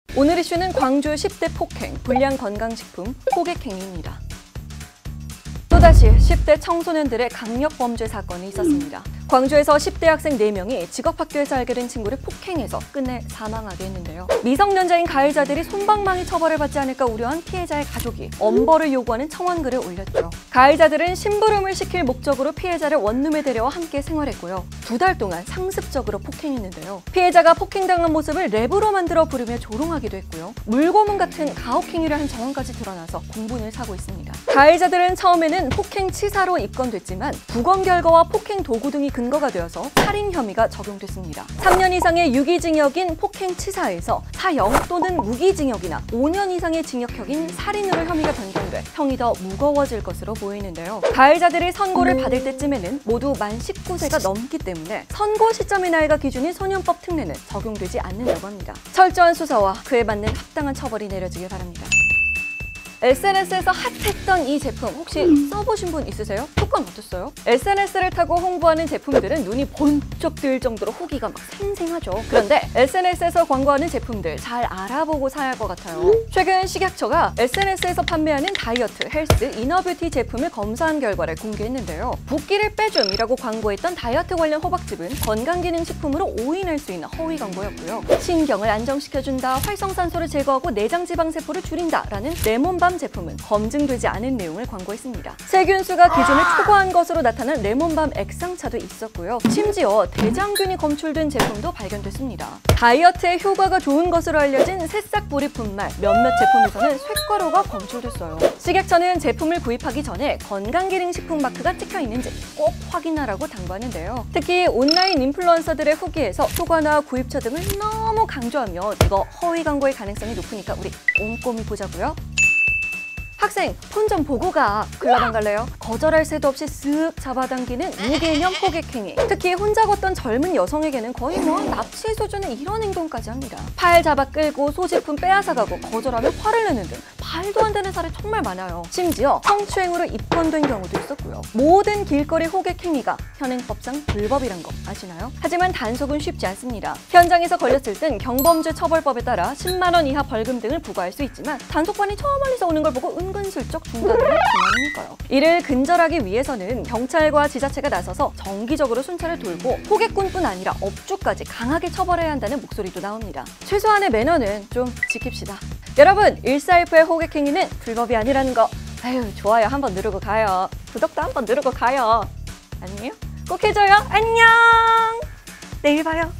오늘 이슈는 광주 10대 폭행, 불량 건강식품, 호객행위입니다. 또다시 10대 청소년들의 강력범죄 사건이 있었습니다. 광주에서 10대 학생 4명이 직업학교에서 알게 된 친구를 폭행해서 끝내 사망하게 했는데요. 미성년자인 가해자들이 솜방망이 처벌을 받지 않을까 우려한 피해자의 가족이 엄벌을 요구하는 청원글을 올렸죠. 가해자들은 심부름을 시킬 목적으로 피해자를 원룸에 데려와 함께 생활했고요. 2달 동안 상습적으로 폭행했는데요. 피해자가 폭행당한 모습을 랩으로 만들어 부르며 조롱하기도 했고요. 물고문 같은 가혹행위를 한 정황까지 드러나서 공분을 사고 있습니다. 가해자들은 처음에는 폭행치사로 입건됐지만 부검 결과와 폭행 도구 등이 근거가 되어서 살인 혐의가 적용됐습니다. 3년 이상의 유기징역인 폭행치사에서 사형 또는 무기징역이나 5년 이상의 징역형인 살인으로 혐의가 변경돼 형이 더 무거워질 것으로 보이는데요. 가해자들이 선고를 받을 때쯤에는 모두 만 19세가 넘기 때문에 선고 시점의 나이가 기준인 소년법 특례는 적용되지 않는다고 합니다. 철저한 수사와 그에 맞는 합당한 처벌이 내려지길 바랍니다. SNS에서 핫했던 이 제품 혹시 써보신 분 있으세요? 효과는 어땠어요? SNS를 타고 홍보하는 제품들은 눈이 번쩍 뜰 정도로 후기가 막 생생하죠. 그런데 SNS에서 광고하는 제품들 잘 알아보고 사야 할 것 같아요. 최근 식약처가 SNS에서 판매하는 다이어트, 헬스, 이너뷰티 제품을 검사한 결과를 공개했는데요. 붓기를 빼줌이라고 광고했던 다이어트 관련 호박즙은 건강기능식품으로 오인할 수 있는 허위 광고였고요. 신경을 안정시켜준다, 활성산소를 제거하고 내장지방세포를 줄인다라는 레몬밤 제품은 검증되지 않은 내용을 광고했습니다. 세균수가 기준을 초과한 것으로 나타난 레몬밤 액상차도 있었고요. 심지어 대장균이 검출된 제품도 발견됐습니다. 다이어트에 효과가 좋은 것으로 알려진 새싹 보리 분말 몇몇 제품에서는 쇳가루가 검출됐어요. 식약처는 제품을 구입하기 전에 건강기능식품 마크가 찍혀 있는지 꼭 확인하라고 당부하는데요. 특히 온라인 인플루언서들의 후기에서 효과나 구입처 등을 너무 강조하면 이거 허위 광고의 가능성이 높으니까 우리 꼼꼼히 보자고요. 학생, 폰 좀 보고 가. 클럽 안 갈래요? 거절할 새도 없이 쓱 잡아당기는 무개념 호객행위. 특히 혼자 걷던 젊은 여성에게는 거의 납치 수준의 이런 행동까지 합니다. 팔 잡아 끌고 소지품 빼앗아가고 거절하면 화를 내는 등 말도 안 되는 사례 정말 많아요. 심지어 성추행으로 입건된 경우도 있었고요. 모든 길거리 호객행위가 현행법상 불법이란 거 아시나요? 하지만 단속은 쉽지 않습니다. 현장에서 걸렸을 땐 경범죄 처벌법에 따라 10만 원 이하 벌금 등을 부과할 수 있지만 단속반이 저 멀리서 오는 걸 보고 은근슬쩍 중단하면 그만이니까요. 이를 근절하기 위해서는 경찰과 지자체가 나서서 정기적으로 순찰을 돌고 호객꾼뿐 아니라 업주까지 강하게 처벌해야 한다는 목소리도 나옵니다. 최소한의 매너는 좀 지킵시다. 여러분, 1419의 호객행위는 불법이 아니라는 거 아유 좋아요 한번 누르고 가요. 구독도 한번 누르고 가요. 아니에요? 꼭 해줘요. 안녕. 내일 봐요.